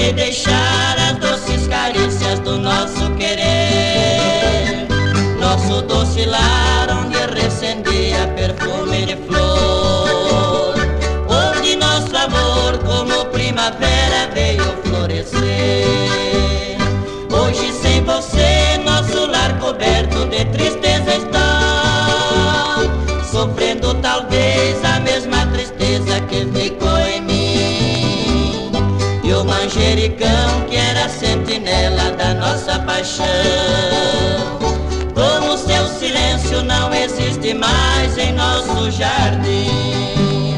sei deixar as doces carícias do nosso querer, nosso doce lar onde recendia perfume de flor, onde nosso amor como primavera veio florescer. Hoje sem você nosso lar coberto de tristeza está, sofrendo talvez a mesma tristeza que ficou em mim. E o manjericão que era sentinela da nossa paixão, como seu silêncio não existe mais em nosso jardim.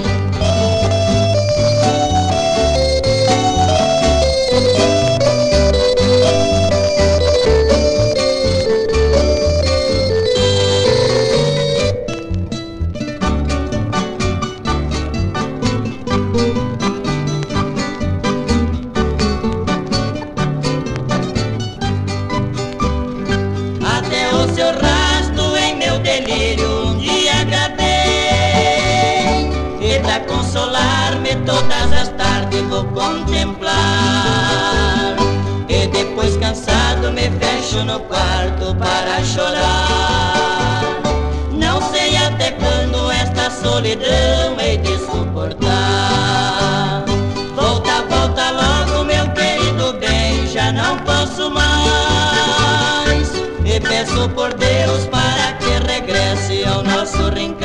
O seu rastro em meu delírio um dia gravei, e pra consolar-me todas as tardes vou contemplar, e depois cansado me fecho no quarto para chorar. Não sei até quando esta solidão hei de suportar. Volta, volta logo meu querido bem, já não posso mais, e peço por Deus para que regresse ao nosso rincão.